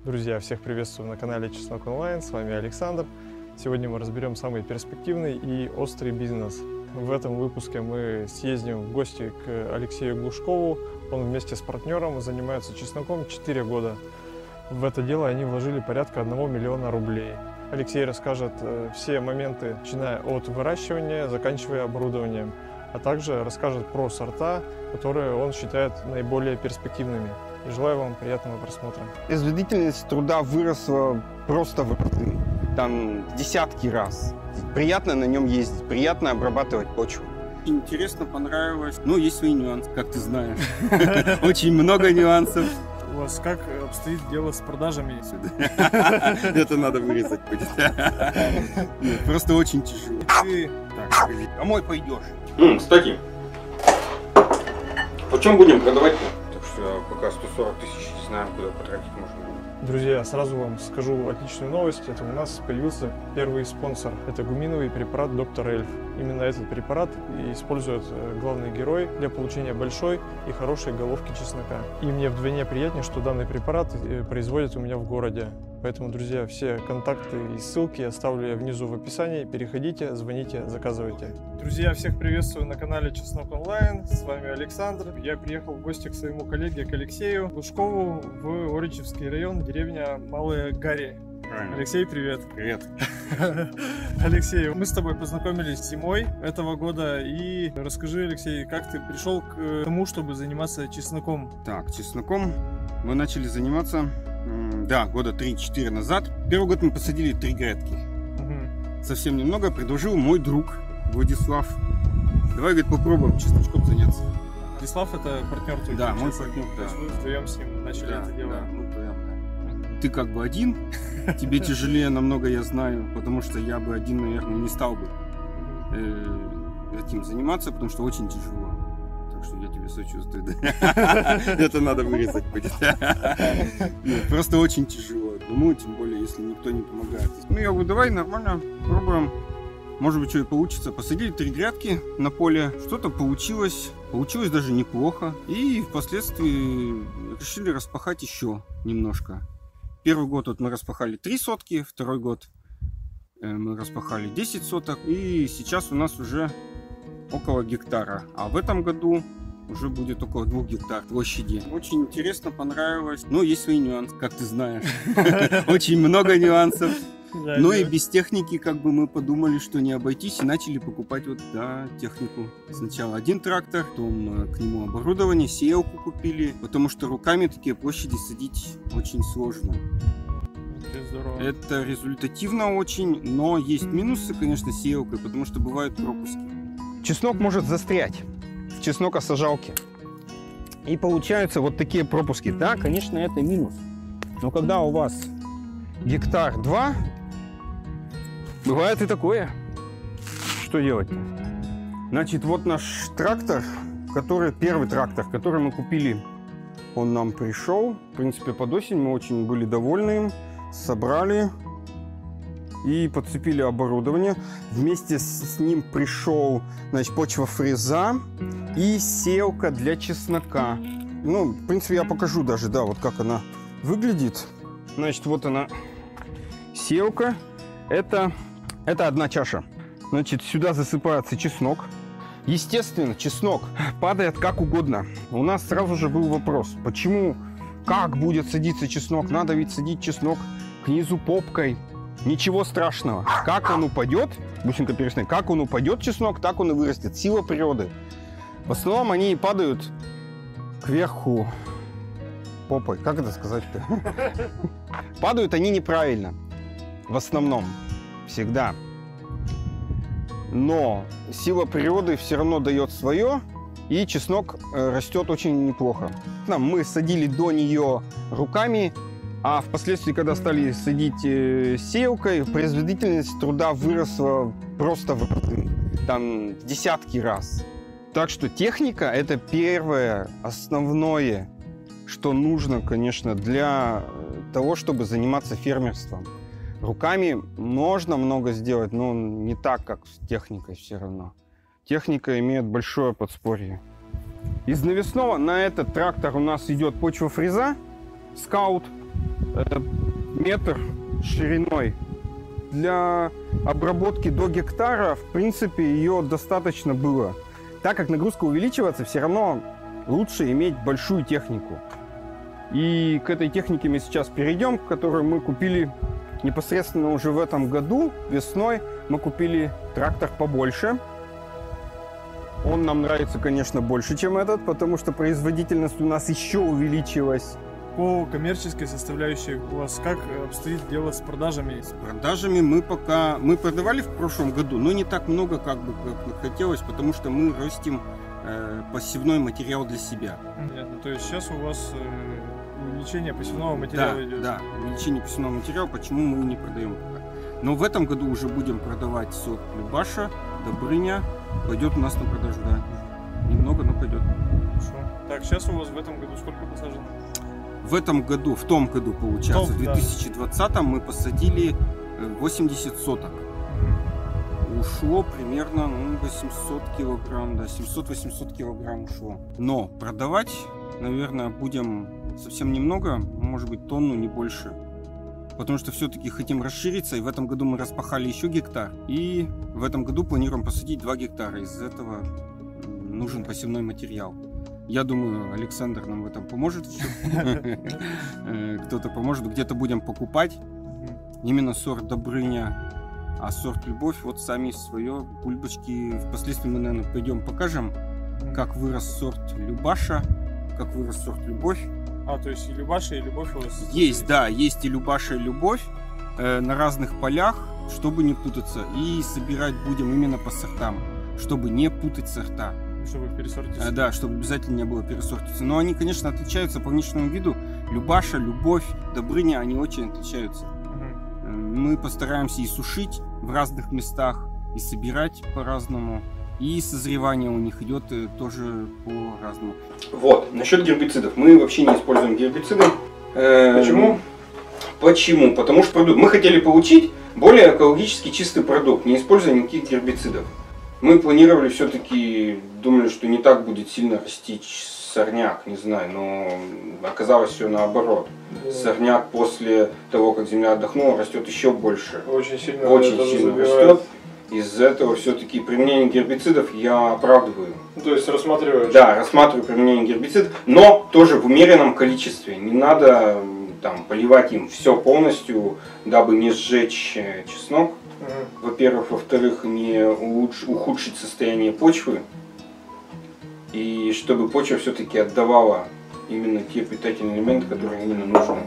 Друзья, всех приветствую на канале Чеснок Онлайн, с вами Александр. Сегодня мы разберем самый перспективный и острый бизнес. В этом выпуске мы съездим в гости к Алексею Глушкову. Он вместе с партнером занимается чесноком 4 года. В это дело они вложили порядка 1 миллиона рублей. Алексей расскажет все моменты, начиная от выращивания, заканчивая оборудованием, а также расскажет про сорта, которые он считает наиболее перспективными. И желаю вам приятного просмотра. Производительность труда выросла просто в разы, там десятки раз. Приятно на нем ездить, приятно обрабатывать почву. Интересно, понравилось. Но есть свои нюансы, как ты знаешь. Очень много нюансов. У вас как обстоит дело с продажами? Это надо вырезать будет. Просто очень тяжело. Так, домой пойдешь. Кстати, почем будем продавать-то? Так что пока 140 тысяч не знаем, куда потратить можно. Друзья, сразу вам скажу отличную новость. Это у нас появился первый спонсор. Это гуминовый препарат Доктор Эльф. Именно этот препарат использует главный герой для получения большой и хорошей головки чеснока. И мне вдвойне приятнее, что данный препарат производят у меня в городе. Поэтому, друзья, все контакты и ссылки оставлю я внизу в описании. Переходите, звоните, заказывайте. Друзья, всех приветствую на канале Чеснок Онлайн. С вами Александр. Я приехал в гости к своему коллеге, к Алексею Глушкову в Оричевский район, деревня Малые Гари. Правильно. Алексей, привет. Привет. Алексей, мы с тобой познакомились зимой этого года. И расскажи, Алексей, как ты пришел к тому, чтобы заниматься чесноком? Так, чесноком мы начали заниматься, да, года 3-4 назад. Первый год мы посадили 3 грядки. Совсем немного предложил мой друг Владислав. Давай, говорит, попробуем чесночком заняться. Владислав — это партнер твой? Да, мой партнер, да. То есть вы вдвоем с ним начали это дело? Да, мы вдвоем, да. Ты как бы один, тебе тяжелее намного, я знаю, потому что я бы один, наверное, не стал бы этим заниматься, потому что очень тяжело. Так что я тебе сочувствую. Это надо вырезать будет. Просто очень тяжело. Ну, тем более, если никто не помогает. Ну, я говорю, давай нормально пробуем. Может быть, что и получится. Посадили 3 грядки на поле. Что-то получилось. Получилось даже неплохо. И впоследствии решили распахать еще немножко. Первый год вот мы распахали 3 сотки. Второй год мы распахали 10 соток. И сейчас у нас уже около гектара. А в этом году уже будет около 2 гектар площади. Очень интересно, понравилось. Но есть свои нюансы, как ты знаешь. Очень много нюансов. Но и без техники как бы мы подумали, что не обойтись, и начали покупать вот, да, технику. Сначала один трактор, потом к нему оборудование, сеялку купили, потому что руками такие площади садить очень сложно. Это результативно очень, но есть минусы, конечно, с сеялкой, потому что бывают пропуски. Чеснок может застрять в чеснокосажалке. И получаются вот такие пропуски. Да, конечно, это минус. Но когда у вас гектар 2, бывает и такое. Что делать-то? Значит, вот наш трактор, первый трактор, который мы купили, он нам пришел. В принципе, под осень мы очень были довольны им. Собрали и подцепили оборудование. Вместе с ним пришел, значит, почвофреза и сеялка для чеснока. Ну, в принципе, я покажу даже, да, вот как она выглядит. Значит, вот она, сеялка. Это одна чаша. Значит, сюда засыпается чеснок. Естественно, чеснок падает как угодно. У нас сразу же был вопрос, почему, как будет садиться чеснок? Надо ведь садить чеснок к низу попкой. Ничего страшного. Как он упадет, бусинка перестань, как он упадет чеснок, так он и вырастет. Сила природы. В основном они падают кверху попой. Как это сказать-то? Падают они неправильно. В основном. Всегда. Но сила природы все равно дает свое. И чеснок растет очень неплохо. Мы садили до нее руками. А впоследствии, когда стали садить сеялкой, производительность труда выросла просто в разы, там в десятки раз. Так что техника — это первое, основное, что нужно, конечно, для того, чтобы заниматься фермерством. Руками можно много сделать, но не так, как с техникой все равно. Техника имеет большое подспорье. Из навесного на этот трактор у нас идет почвофреза Скаут. метр шириной. Для обработки до гектара, в принципе, ее достаточно было. Так как нагрузка увеличивается, все равно лучше иметь большую технику. И к этой технике мы сейчас перейдем, которую мы купили непосредственно уже в этом году. Весной мы купили трактор побольше. Он нам нравится, конечно, больше, чем этот, потому что производительность у нас еще увеличилась. По коммерческой составляющей у вас как обстоит дело с продажами? С продажами мы продавали в прошлом году, но не так много, как хотелось, потому что мы растим посевной материал для себя. Понятно. То есть сейчас у вас увеличение посевного материала идет? Да, увеличение посевного материала, почему мы не продаем пока. Но в этом году уже будем продавать сорт Любаша, Добрыня. Пойдет у нас на продажу, да. Немного, но пойдет. Хорошо. Так, сейчас у вас в этом году сколько посажено? В том году, получается, в 2020 мы посадили 80 соток. Ушло примерно 800 килограмм, да, 700-800 килограмм ушло. Но продавать, наверное, будем совсем немного, может быть, тонну, не больше. Потому что все-таки хотим расшириться, и в этом году мы распахали еще гектар. И в этом году планируем посадить 2 гектара. Из этого нужен посевной материал. Я думаю, Александр нам в этом поможет еще. Кто-то поможет. Где-то будем покупать именно сорт Добрыня, а сорт Любовь вот сами свое бульбочки. Впоследствии мы, наверное, пойдем покажем, как вырос сорт Любаша, как вырос сорт Любовь. То есть и Любаша, и Любовь у вас? Есть, да, есть и Любаша, и Любовь на разных полях, чтобы не путаться. И собирать будем именно по сортам, чтобы не путать сорта. Чтобы пересортиться. Да, чтобы обязательно не было пересортиться. Но они, конечно, отличаются по внешнему виду. Любаша, Любовь, Добрыня, они очень отличаются. Мы постараемся и сушить в разных местах, и собирать по-разному. И созревание у них идет тоже по-разному. Вот, насчет гербицидов. Мы вообще не используем гербициды. Почему? Почему? Потому что мы хотели получить более экологически чистый продукт, не используя никаких гербицидов. Мы планировали все-таки, думали, что не так будет сильно расти сорняк, не знаю, но оказалось все наоборот. Сорняк после того, как земля отдохнула, растет еще больше. Очень сильно растет. Из-за этого все-таки применение гербицидов я оправдываю. То есть рассматриваешь? Да, рассматриваю применение гербицидов, но тоже в умеренном количестве. Не надо там поливать им все полностью, дабы не сжечь чеснок. Во-первых, во-вторых, не ухудшить состояние почвы. И чтобы почва все-таки отдавала именно те питательные элементы, которые именно нужны.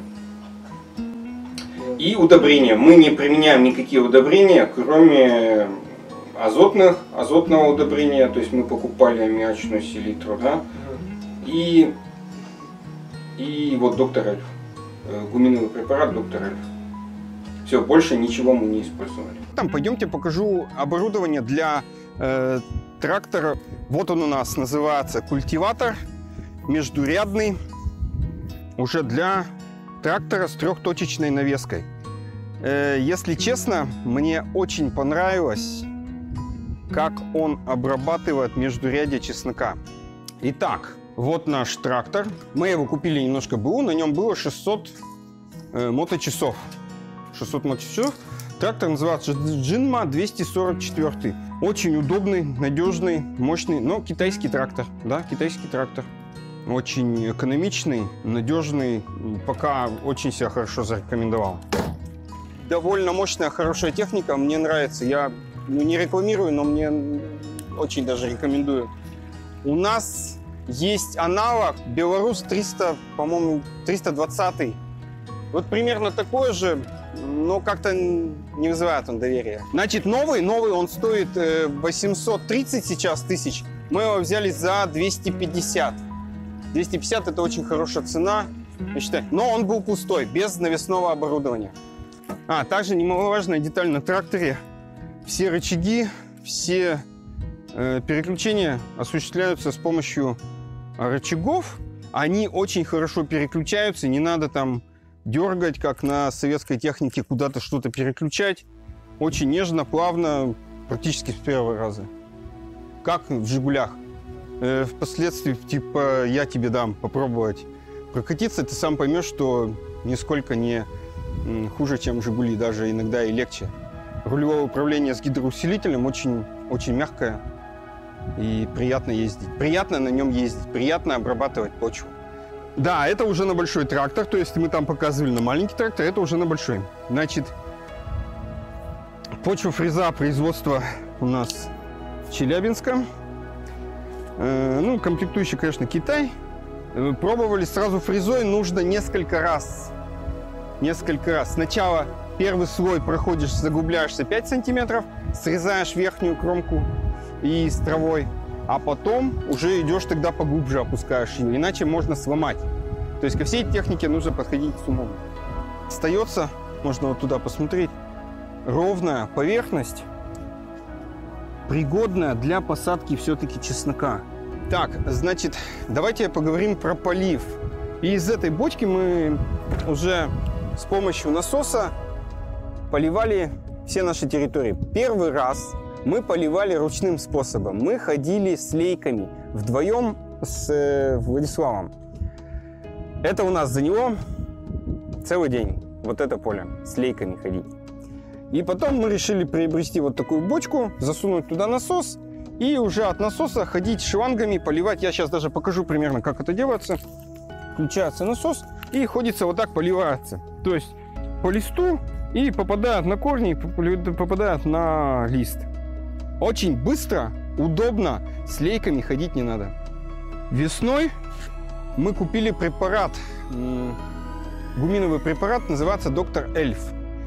И удобрения. Мы не применяем никакие удобрения, кроме азотного удобрения. То есть мы покупали аммиачную селитру, да? И вот доктор Эльф. Гуминовый препарат доктор Эльф. Все, больше ничего мы не использовали. Там пойдемте покажу оборудование для трактора. Вот он у нас называется культиватор междурядный, уже для трактора с трехточечной навеской. Если честно, мне очень понравилось, как он обрабатывает междурядье чеснока. Итак, вот наш трактор. Мы его купили немножко БУ, на нем было 600 моточасов. 600 моточасов. Трактор называется Jinma 244. Очень удобный, надежный, мощный, но китайский трактор. Да, китайский трактор. Очень экономичный, надежный. Пока очень себя хорошо зарекомендовал. Довольно мощная, хорошая техника. Мне нравится. Я не рекламирую, но мне очень даже рекомендую. У нас есть аналог Беларусь 300, по-моему, 320. Вот примерно такой же, но как-то не вызывает он доверия. Значит, новый он стоит 830 сейчас тысяч. Мы его взяли за 250. 250 это очень хорошая цена, я считаю. Но он был пустой, без навесного оборудования. Также немаловажная деталь на тракторе. Все рычаги, все переключения осуществляются с помощью рычагов. Они очень хорошо переключаются, не надо там дергать, как на советской технике, куда-то что-то переключать. Очень нежно, плавно, практически с первого раза. Как в «Жигулях». Впоследствии, типа, я тебе дам попробовать прокатиться, ты сам поймешь, что нисколько не хуже, чем «Жигули», даже иногда и легче. Рулевое управление с гидроусилителем очень, очень мягкое и приятно ездить. Приятно на нем ездить, приятно обрабатывать почву. Да, это уже на большой трактор, то есть мы там показывали на маленький трактор, это уже на большой. Значит, почва фреза производства у нас Челябинска. Ну, комплектующий, конечно, Китай. Пробовали сразу фрезой, нужно несколько раз. Несколько раз. Сначала первый слой проходишь, заглубляешься 5 сантиметров, срезаешь верхнюю кромку и с травой, а потом уже идешь тогда поглубже, опускаешь ее, иначе можно сломать. То есть ко всей технике нужно подходить с умом. Остается, можно вот туда посмотреть, ровная поверхность, пригодная для посадки все-таки чеснока. Так, значит, давайте поговорим про полив. И из этой бочки мы уже с помощью насоса поливали все наши территории. Первый раз мы поливали ручным способом. Мы ходили с лейками вдвоем с Владиславом. Это у нас заняло целый день. Вот это поле с лейками ходить. И потом мы решили приобрести вот такую бочку, засунуть туда насос и уже от насоса ходить шлангами, поливать. Я сейчас даже покажу примерно, как это делается. Включается насос и ходится вот так, поливается. То есть по листу и попадает на корни, попадает на лист. Очень быстро, удобно, с лейками ходить не надо. Весной мы купили препарат, гуминовый препарат, называется «Доктор Эльф».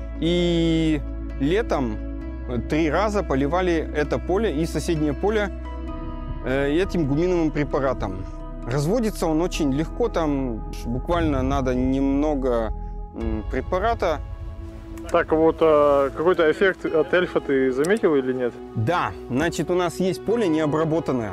И летом 3 раза поливали это поле и соседнее поле этим гуминовым препаратом. Разводится он очень легко, там буквально надо немного препарата. Так, вот какой-то эффект от эльфа ты заметил или нет? Да, значит, у нас есть поле необработанное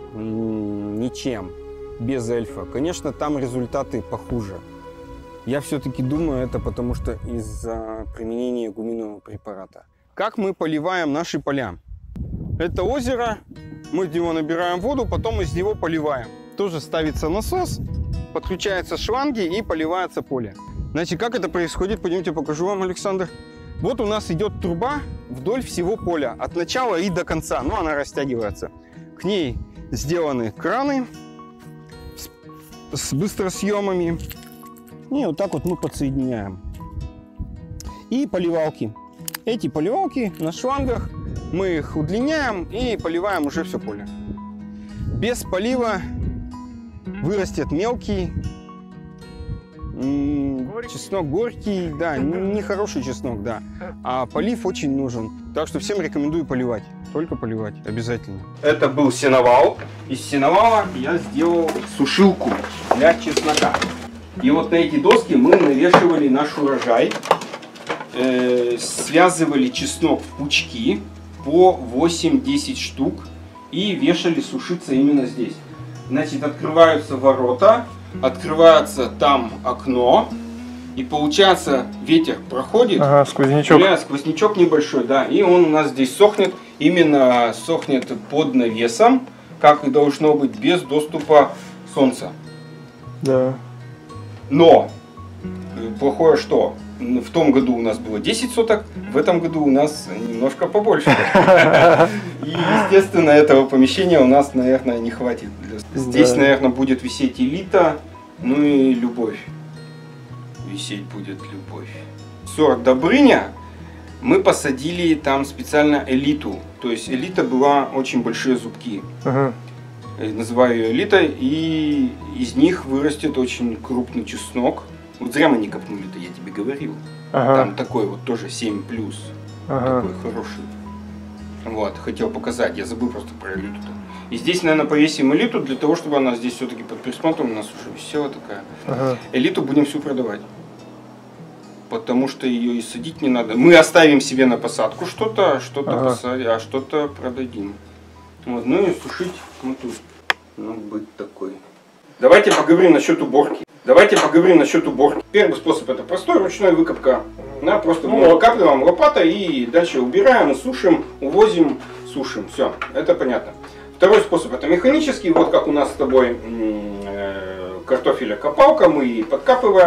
ничем, без эльфа. Конечно, там результаты похуже. Я все-таки думаю, это потому что из-за применения гуминового препарата. Как мы поливаем наши поля? Это озеро, мы из него набираем воду, потом из него поливаем. Тоже ставится насос, подключаются шланги и поливается поле. Значит, как это происходит? Пойдемте покажу вам, Александр. Вот у нас идет труба вдоль всего поля, от начала и до конца. Ну, она растягивается. К ней сделаны краны с быстросъемами. И вот так вот мы подсоединяем. И поливалки. Эти поливалки на шлангах, мы их удлиняем и поливаем уже все поле. Без полива вырастет мелкий чеснок, горький, да, нехороший чеснок, да. А полив очень нужен. Так что всем рекомендую поливать. Только поливать, обязательно. Это был сеновал. Из сеновала я сделал сушилку для чеснока. И вот на эти доски мы навешивали наш урожай. Связывали чеснок в пучки по 8-10 штук и вешали сушиться именно здесь. Значит, открываются ворота, открывается там окно, и получается ветер проходит. Ага, сквознячок. Сквознячок небольшой, да, и он у нас здесь сохнет, именно сохнет под навесом, как и должно быть, без доступа солнца. Да. Но плохое что? В том году у нас было 10 соток, в этом году у нас немножко побольше. И, естественно, этого помещения у нас, наверное, не хватит. Здесь, наверное, будет висеть элита, ну и любовь. Висеть будет любовь. Сорт Добрыня мы посадили там специально элиту. То есть элита была очень большие зубки. Называю ее элитой, и из них вырастет очень крупный чеснок. Вот зря мы не копнули-то, я тебе говорил. Там такой вот тоже 7+. Такой хороший. Вот, хотел показать, я забыл просто про элиту-то. И здесь, наверное, повесим элиту для того, чтобы она здесь все-таки под присмотром у нас уже висела такая. Элиту будем всю продавать. Потому что ее и садить не надо. Мы оставим себе на посадку что-то, посадим, а что-то продадим. Вот, ну и сушить вот тут. Ну, быть такой. Давайте поговорим насчет уборки. Первый способ — это простой, ручной выкопка. Да, просто мы выкапливаем лопатой и дальше убираем, и сушим, увозим, сушим. Все, это понятно. Второй способ — это механический. Вот как у нас с тобой картофеля копалка, мы подкапываем,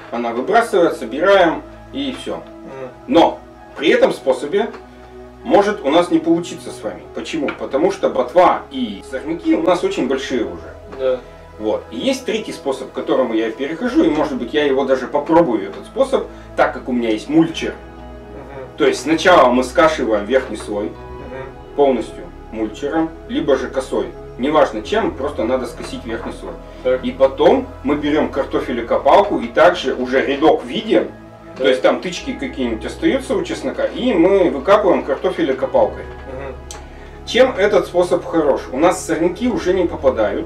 она выбрасывает, собираем и все. Но при этом способе может у нас не получиться с вами. Почему? Потому что ботва и сорняки у нас очень большие уже. Да. Вот. И есть третий способ, к которому я перехожу, и может быть я его даже попробую, этот способ, так как у меня есть мульчер. То есть сначала мы скашиваем верхний слой полностью мульчером, либо же косой. Неважно чем, просто надо скосить верхний слой. Так. И потом мы берем картофелекопалку и также уже рядок видим, то есть там тычки какие-нибудь остаются у чеснока, и мы выкапываем картофелекопалкой. Чем этот способ хорош? У нас сорняки уже не попадают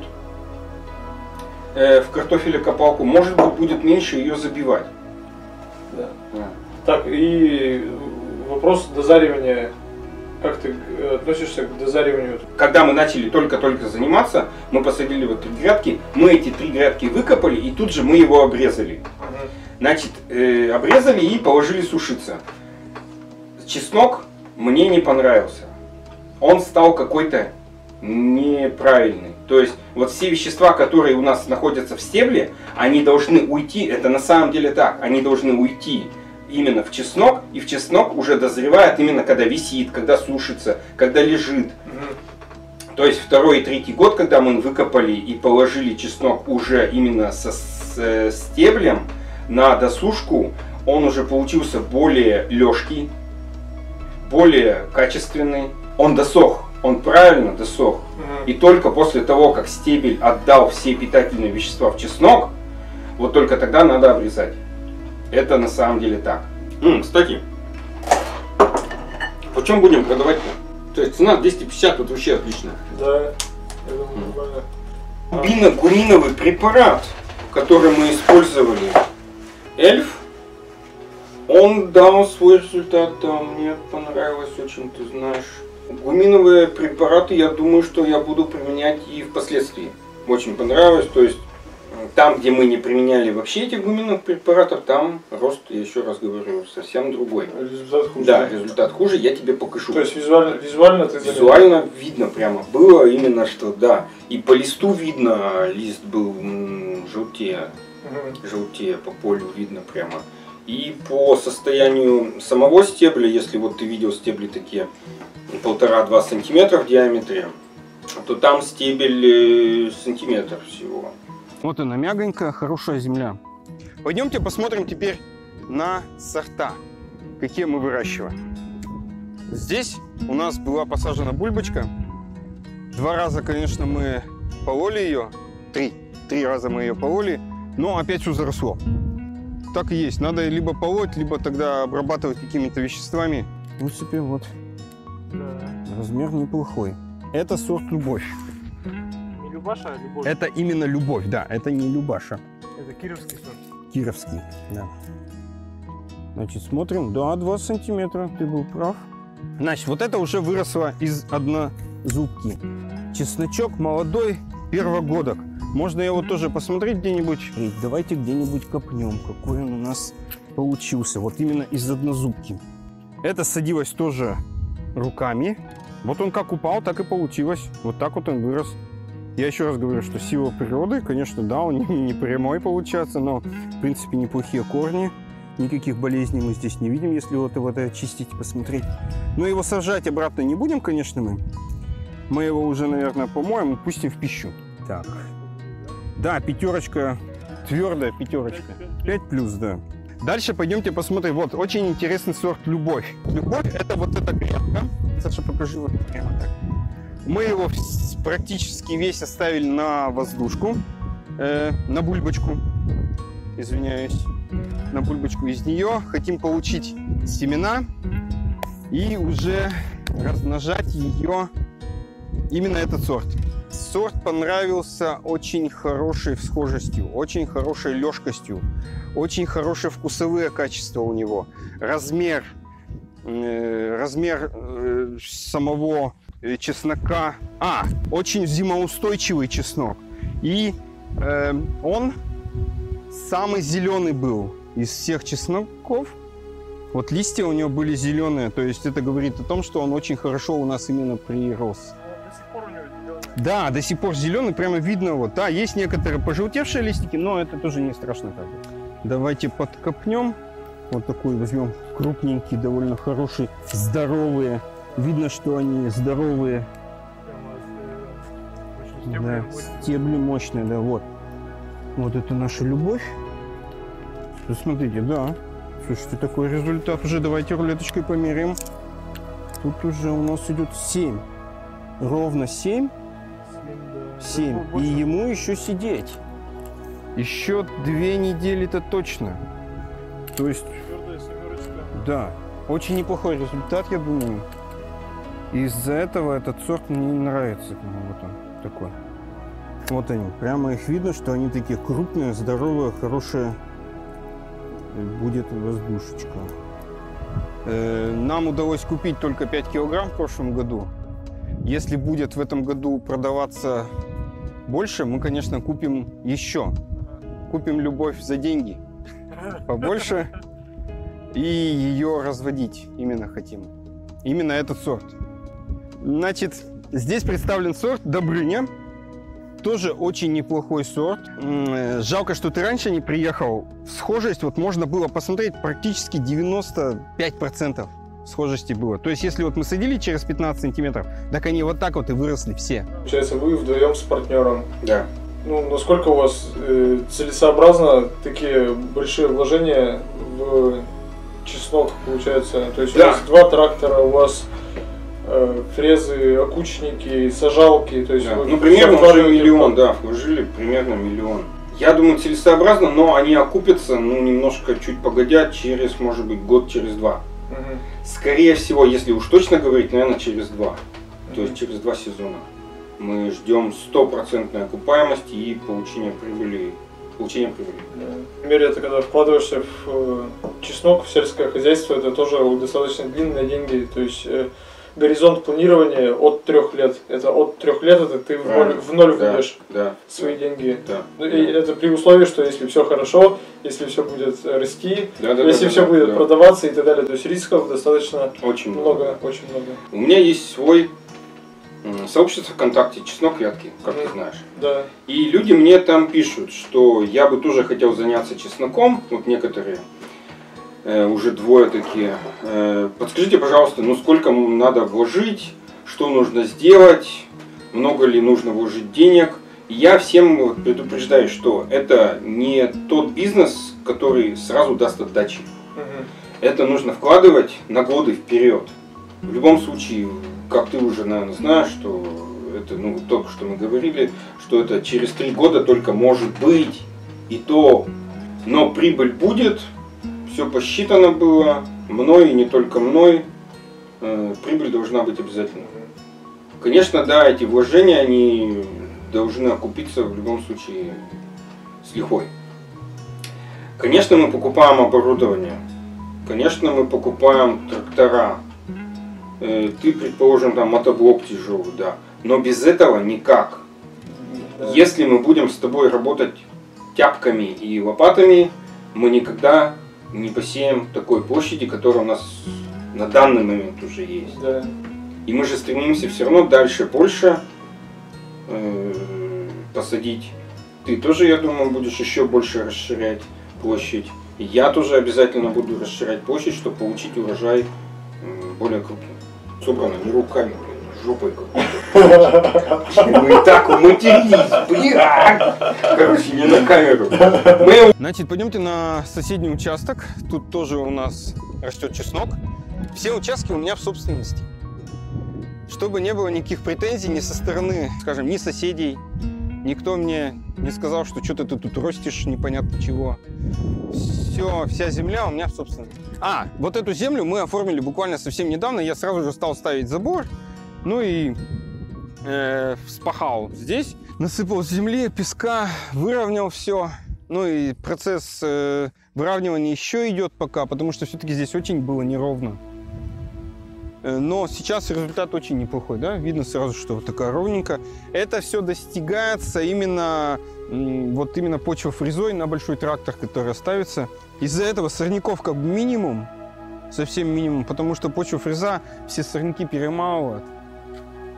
в картофелекопалку, может быть будет меньше ее забивать. Да. Так, и вопрос дозаривания. Как ты относишься к дозариванию? Когда мы начали только-только заниматься, мы посадили вот 3 грядки, мы эти 3 грядки выкопали и тут же мы его обрезали. Значит, обрезали и положили сушиться. Чеснок мне не понравился. Он стал какой-то неправильный. То есть вот все вещества, которые у нас находятся в стебле, они должны уйти, это на самом деле так, они должны уйти именно в чеснок, и в чеснок уже дозревает именно когда висит, когда сушится, когда лежит. То есть 2-й и 3-й год, когда мы выкопали и положили чеснок уже именно с стеблем на досушку, он уже получился более лёгкий, более качественный. Он досох, он правильно досох. И только после того, как стебель отдал все питательные вещества в чеснок, вот только тогда надо обрезать. Это на самом деле так. Кстати, почем будем продавать-то? То есть цена 250, тут вообще отлично. Да, я думаю, нормально. Гуминовый препарат, который мы использовали, Эльф, он дал свой результат, да, мне понравилось очень, ты знаешь. Гуминовые препараты, я думаю, что я буду применять и впоследствии. Очень понравилось, то есть там, где мы не применяли вообще этих гуминовых препаратов, там рост, я еще раз говорю, совсем другой. Результат хуже. Да, результат хуже, я тебе покажу. То есть визуально ты заметил? Визуально видно прямо было именно, что да. И по листу видно, лист был желтее, желтее, по полю видно прямо. И по состоянию самого стебля, если вот ты видел стебли такие 1,5-2 сантиметра в диаметре, то там стебель сантиметр всего. Вот она мягонькая, хорошая земля. Пойдемте посмотрим теперь на сорта, какие мы выращиваем. Здесь у нас была посажена бульбочка. 2 раза, конечно, мы пололи ее. 3 раза мы ее пололи, но опять все заросло. Так и есть. Надо либо полоть, либо тогда обрабатывать какими-то веществами. В принципе, вот. Да. Размер неплохой. Это сорт Любовь. Не Любаша, а Любовь. Это именно Любовь, да. Это не Любаша. Это кировский сорт. Кировский, да. Значит, смотрим. Да, 2 сантиметра. Ты был прав. Значит, вот это уже выросло из однозубки. Чесночок молодой, первогодок. Можно его тоже посмотреть где-нибудь. Давайте где-нибудь копнем, какой он у нас получился. Вот именно из однозубки. Это садилось тоже руками. Вот он как упал, так и получилось. Вот так вот он вырос. Я еще раз говорю, что сила природы, конечно, да, он не прямой получается, но в принципе неплохие корни. Никаких болезней мы здесь не видим, если вот его очистить, посмотреть. Но его сажать обратно не будем, конечно, мы. Мы его уже, наверное, помоем и пустим в пищу. Так. Да, 5, твердая 5. 5+, да. Дальше пойдемте посмотрим. Вот, очень интересный сорт Любовь. Любовь — это вот эта грядка. Саша, покажи вот прямо так. Мы его практически весь оставили на воздушку, на бульбочку. Извиняюсь. На бульбочку из нее. Хотим получить семена и уже размножать ее, именно этот сорт. Сорт понравился очень хорошей всхожестью, очень хорошей лёжкостью, очень хорошие вкусовые качества у него. Размер самого чеснока. Очень зимоустойчивый чеснок. И он самый зеленый был из всех чесноков. Вот листья у него были зеленые, то есть это говорит о том, что он очень хорошо у нас именно прирос. Да, до сих пор зеленый, прямо видно вот. Да, есть некоторые пожелтевшие листики, но это тоже не страшно так. Давайте подкопнем. Вот такой возьмем крупненький, довольно хороший, здоровые. Видно, что они здоровые. Да, стебли мощные, да, вот. Вот это наша любовь. Смотрите, да. Слушайте, такой результат уже. Давайте рулеточкой померяем. Тут уже у нас идет 7. Ровно 7. 7. И ему еще сидеть. Еще 2 недели-то точно. То есть, да, очень неплохой результат, я думаю. Из-за этого этот сорт мне нравится. Вот он такой. Вот они. Прямо их видно, что они такие крупные, здоровые, хорошие. Будет воздушечка. Нам удалось купить только 5 килограмм в прошлом году. Если будет в этом году продаваться больше, мы, конечно, купим еще. Купим любовь за деньги побольше и ее разводить именно хотим. Именно этот сорт. Значит, здесь представлен сорт Добрыня. Тоже очень неплохой сорт. Жалко, что ты раньше не приехал. Схожесть, вот можно было посмотреть, практически 95% схожести было. То есть, если вот мы садили через 15 сантиметров, так они вот так вот и выросли все. Получается, вы вдвоем с партнером. Да. Ну, насколько у вас целесообразно такие большие вложения в чеснок, получается? То есть, да. У вас 2 трактора, у вас фрезы, окучники, сажалки. То есть, да. Ну, примерно уже миллион, да, вложили примерно миллион. Я думаю, целесообразно, но они окупятся, ну, немножко чуть погодя, через, может быть, год, через 2. Угу. Скорее всего, если уж точно говорить, наверное, через 2. То есть через 2 сезона. Мы ждем 100% окупаемости и получения прибыли. Например, это когда вкладываешься в чеснок, в сельское хозяйство, это тоже достаточно длинные деньги. То есть горизонт планирования от 3 лет. Это от 3 лет это ты в ноль вводишь свои деньги. Да. И это при условии, что если все хорошо, если все будет расти, если все будет продаваться и так далее. То есть рисков достаточно очень много. Очень много. У меня есть свой сообщество ВКонтакте «Чеснок Вятки», как ты знаешь. Да. И люди мне там пишут, что я бы тоже хотел заняться чесноком, вот некоторые, уже 2 такие. Подскажите, пожалуйста, ну сколько надо вложить, что нужно сделать, много ли нужно вложить денег. И я всем вот предупреждаю, что это не тот бизнес, который сразу даст отдачи. Это нужно вкладывать на годы вперед. В любом случае, как ты уже, наверное, знаешь, что это, ну, только что мы говорили, что это через 3 года только может быть и то, но прибыль будет, все посчитано было, мной и не только мной, прибыль должна быть обязательно. Конечно, да, эти вложения, они должны окупиться в любом случае с лихвой. Конечно, мы покупаем оборудование, конечно, мы покупаем трактора. Ты, предположим, там мотоблок тяжелый, да. Но без этого никак. Да. Если мы будем с тобой работать тяпками и лопатами, мы никогда не посеем такой площади, которая у нас на данный момент уже есть. Да. И мы же стремимся все равно дальше, больше посадить. Ты тоже, я думаю, будешь еще больше расширять площадь. И я тоже обязательно буду расширять площадь, чтобы получить урожай более крупный. Собрано не руками, жопой какой-то. Мы так уматерились, бля! Короче, не на камеру. Значит, пойдемте на соседний участок. Тут тоже у нас растет чеснок. Все участки у меня в собственности. Чтобы не было никаких претензий ни со стороны, скажем, ни соседей. Никто мне не сказал, что что-то ты тут растешь, непонятно чего. Все, вся земля у меня в собственности. Вот эту землю мы оформили буквально совсем недавно. Я сразу же стал ставить забор. Ну и вспахал здесь. Насыпал земли, песка, выровнял все. Ну и процесс выравнивания еще идет пока, потому что все-таки здесь очень было неровно. Но сейчас результат очень неплохой, да? Видно сразу, что вот такая ровненькая. Это все достигается именно почвофрезой на большой трактор, который ставится. Из-за этого сорняков как бы минимум, совсем минимум, потому что почвофреза все сорняки перемалывает.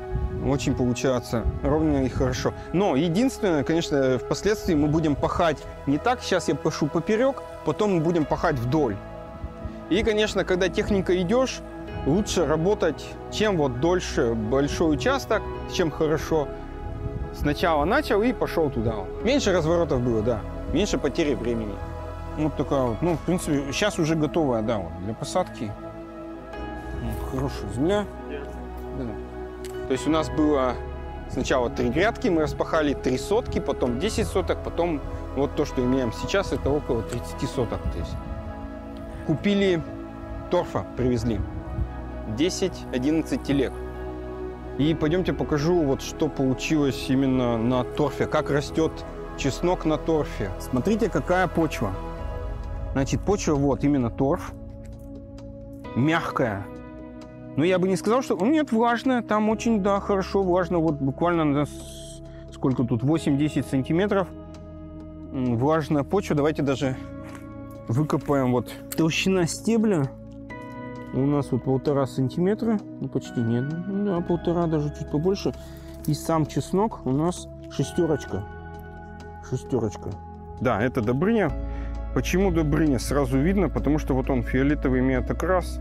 Очень получается ровно и хорошо. Но единственное, конечно, впоследствии мы будем пахать не так. Сейчас я пашу поперек, потом мы будем пахать вдоль. И, конечно, когда техника идешь, лучше работать, чем вот дольше большой участок, чем хорошо. Сначала начал и пошел туда. Меньше разворотов было, да. Меньше потери времени. Вот такая вот. Ну, в принципе, сейчас уже готовая, да, вот, для посадки. Вот, хорошая земля. Да. То есть у нас было сначала 3 грядки, мы распахали 3 сотки, потом 10 соток, потом вот то, что имеем сейчас, это около 30 соток. То есть купили торфа, привезли. 10-11 телег. И пойдемте покажу, вот что получилось именно на торфе, как растет чеснок на торфе. Смотрите, какая почва. Значит, почва вот именно торф, мягкая. Но я бы не сказал, что... Нет, влажная, там очень, да, хорошо влажно. Вот буквально, сколько тут, 8-10 сантиметров. Влажная почва. Давайте даже выкопаем вот. Толщина стебля у нас вот 1,5 сантиметра. Ну, почти нет. Да, 1,5, даже чуть побольше. И сам чеснок у нас 6. 6. Да, это Добрыня. Почему Добрыня? Сразу видно, потому что вот он фиолетовый имеет окрас.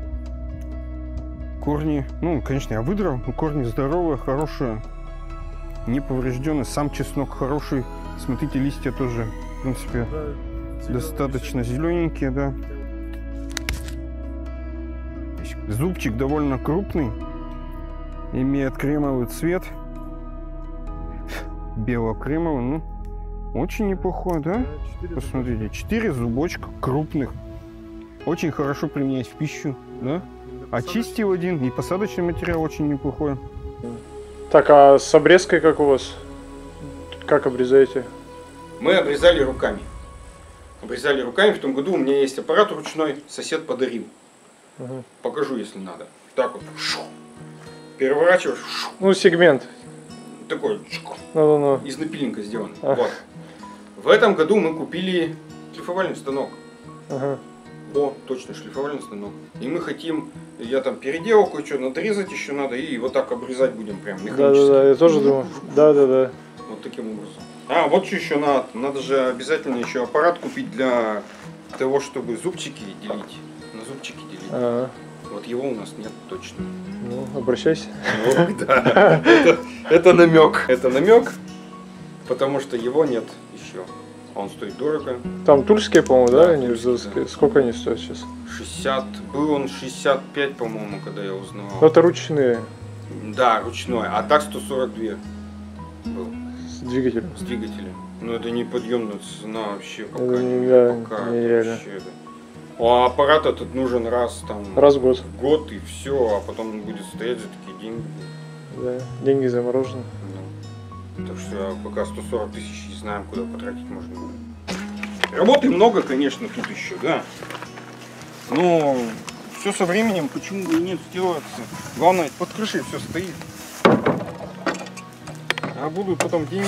Корни, ну, конечно, я выдрал, но корни здоровые, хорошие, не поврежденные. Сам чеснок хороший. Смотрите, листья тоже, в принципе, да, достаточно зелененькие, да. Зубчик довольно крупный, имеет кремовый цвет, бело-кремовый, ну, очень неплохой, да? Посмотрите, 4 зубочка крупных, очень хорошо применять в пищу, да? Очистил один, и посадочный материал очень неплохой. Так, а с обрезкой как у вас? Как обрезаете? Мы обрезали руками. Обрезали руками. В том году у меня есть аппарат ручной, сосед подарил. Угу. Покажу, если надо. Так вот. Переворачиваешь. Ну, сегмент. Такой. Ну. Из напильника сделан. Вот. В этом году мы купили шлифовальный станок. Ага. О, точно, шлифовальный станок. И мы хотим, я там переделал кое-что, надрезать еще надо, и вот так обрезать будем прям механически. Да, я тоже думаю. Да. Вот таким образом. А, вот что еще надо. Надо же обязательно еще аппарат купить для того, чтобы зубчики делить. На зубчики делить. Ага. Вот его у нас нет точно. Ну, обращайся. Да. Это намек. Это намек, потому что его нет еще. Он стоит дорого. Там тульские, по-моему, да? Они да. Сколько они стоят сейчас? 60. Был он 65, по-моему, когда я узнавал. Ну, это ручные. Да, ручной. А так 142 был. С двигателем. С двигателем. Ну это не подъемная цена вообще пока. Нереально. А аппарат этот нужен раз в год. В год и все, а потом он будет стоять за такие деньги. Да, деньги заморожены. Да. Так что я пока 140 тысяч не знаем, куда потратить можно. Работы много, конечно, тут еще, да. Но все со временем, почему бы и нет, сделается. Главное, под крышей все стоит. А будут потом деньги.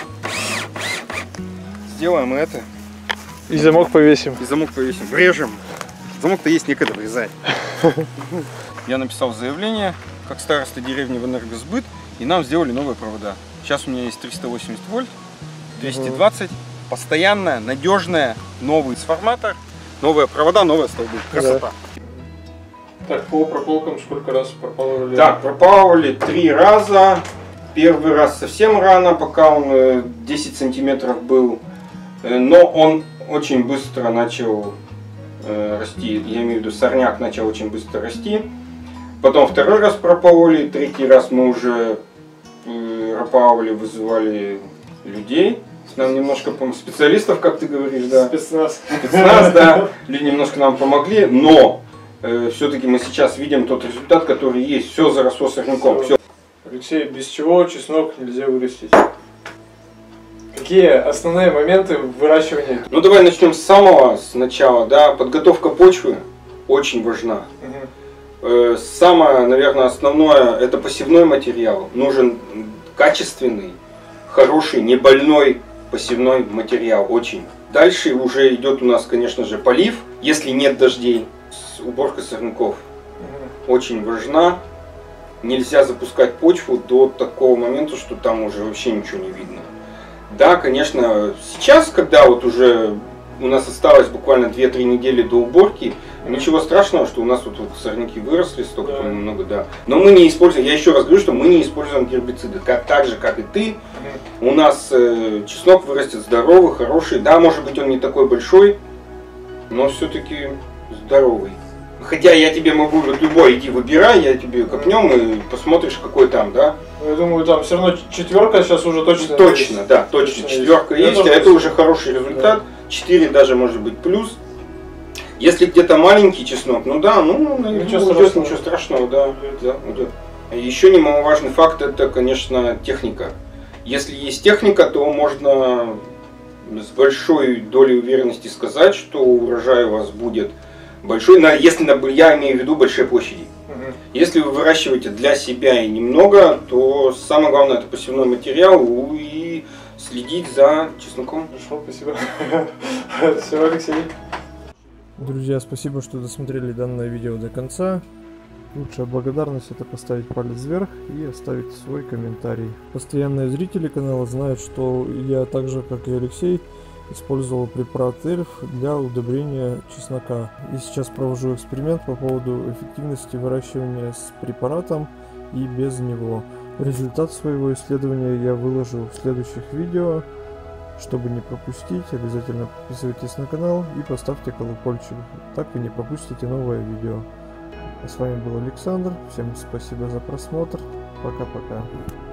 Сделаем это. И замок повесим. И замок повесим. Врежем. Замок-то есть некогда врезать. Я написал заявление, как староста деревни в Энергосбыт, и нам сделали новые провода. Сейчас у меня есть 380 вольт, 220, постоянная, надежная, новый трансформатор, новые провода, новые столбы. Красота. Да. Так, по прополкам сколько раз пропалывали? Так, пропалывали 3 раза. Первый раз совсем рано, пока он 10 сантиметров был. Но он очень быстро начал расти. Я имею в виду, сорняк начал очень быстро расти. Потом второй раз пропололи, третий раз мы уже пропалывали, вызывали людей. Нам немножко специалистов, как ты говоришь, да. Спецназ, да. Люди немножко нам помогли, но все-таки мы сейчас видим тот результат, который есть. Все заросло сорняком. Все. Алексей, без чего чеснок нельзя вырастить? Какие основные моменты выращивания? Ну давай начнем с самого начала, да. Подготовка почвы очень важна. Самое, наверное, основное — это посевной материал. Нужен качественный, хороший, не больной посевной материал, очень. Дальше уже идет у нас, конечно же, полив, если нет дождей. Уборка сорняков очень важна. нельзя запускать почву до такого момента, что там уже вообще ничего не видно. Да, конечно, сейчас, когда вот уже у нас осталось буквально 2-3 недели до уборки, ничего страшного, что у нас вот сорняки выросли столько много, да. Но мы не используем, я еще раз говорю, что мы не используем гербициды. Так же, как и ты, у нас чеснок вырастет здоровый, хороший. Да, может быть, он не такой большой, но все-таки здоровый. Хотя я тебе могу вот любой, иди выбирай, я тебе копнем и посмотришь, какой там, да. Я думаю, там все равно 4 сейчас уже точно. Точно, есть. Да, точно. 4 есть, а это уже хороший результат. Да. 4 даже может быть плюс. Если где-то маленький чеснок, ну да, ничего страшного, да, уйдет. Еще немаловажный факт, это, конечно, техника. Если есть техника, то можно с большой долей уверенности сказать, что урожай у вас будет большой, если я имею в виду большие площади. Если вы выращиваете для себя и немного, то самое главное это посевной материал и следить за чесноком. Хорошо, спасибо. Все, Алексей. Друзья, спасибо, что досмотрели данное видео до конца. Лучшая благодарность — это поставить палец вверх и оставить свой комментарий. Постоянные зрители канала знают, что я так же, как и Алексей, использовал препарат Эльф для удобрения чеснока. И сейчас провожу эксперимент по поводу эффективности выращивания с препаратом и без него. Результат своего исследования я выложу в следующих видео. Чтобы не пропустить, обязательно подписывайтесь на канал и поставьте колокольчик. Так вы не пропустите новое видео. А с вами был Александр. Всем спасибо за просмотр. Пока-пока.